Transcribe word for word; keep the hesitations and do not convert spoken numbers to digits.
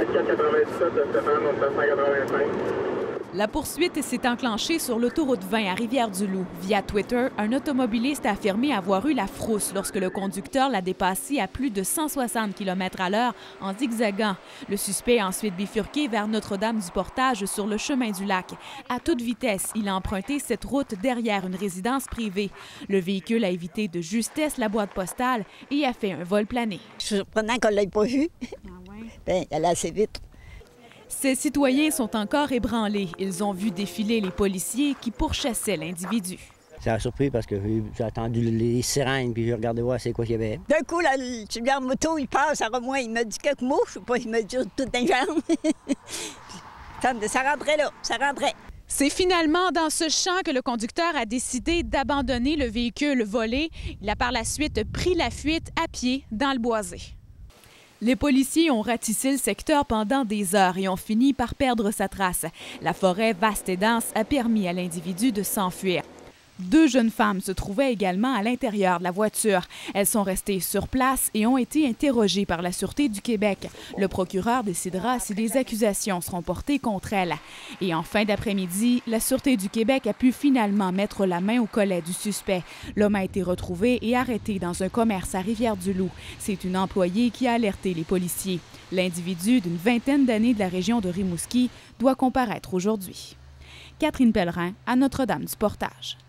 quatre quatre-vingt-dix-sept, Stéphane, on est à cent quatre-vingt-cinq. La poursuite s'est enclenchée sur l'autoroute vingt à Rivière-du-Loup. Via Twitter, un automobiliste a affirmé avoir eu la frousse lorsque le conducteur l'a dépassé à plus de cent soixante kilomètres à l'heure en zigzagant. Le suspect a ensuite bifurqué vers Notre-Dame-du-Portage sur le chemin du lac. À toute vitesse, il a emprunté cette route derrière une résidence privée. Le véhicule a évité de justesse la boîte postale et a fait un vol plané. C'est surprenant qu'on ne l'ait pas vu. Ah ouais. Bien, elle est assez vite. Ces citoyens sont encore ébranlés. Ils ont vu défiler les policiers qui pourchassaient l'individu. Ça a surpris parce que j'ai attendu les sirènes puis j'ai regardé voir c'est quoi qu'il y avait. D'un coup, là, le tueur moto, il passe à moi, il me dit quelques mots, je sais pas, il me dit tout un jambes. Ça rentrait là, ça rentrait. C'est finalement dans ce champ que le conducteur a décidé d'abandonner le véhicule volé. Il a par la suite pris la fuite à pied dans le boisé. Les policiers ont ratissé le secteur pendant des heures et ont fini par perdre sa trace. La forêt vaste et dense a permis à l'individu de s'enfuir. Deux jeunes femmes se trouvaient également à l'intérieur de la voiture. Elles sont restées sur place et ont été interrogées par la Sûreté du Québec. Le procureur décidera si des accusations seront portées contre elles. Et en fin d'après-midi, la Sûreté du Québec a pu finalement mettre la main au collet du suspect. L'homme a été retrouvé et arrêté dans un commerce à Rivière-du-Loup. C'est une employée qui a alerté les policiers. L'individu d'une vingtaine d'années de la région de Rimouski doit comparaître aujourd'hui. Catherine Pellerin à Notre-Dame-du-Portage.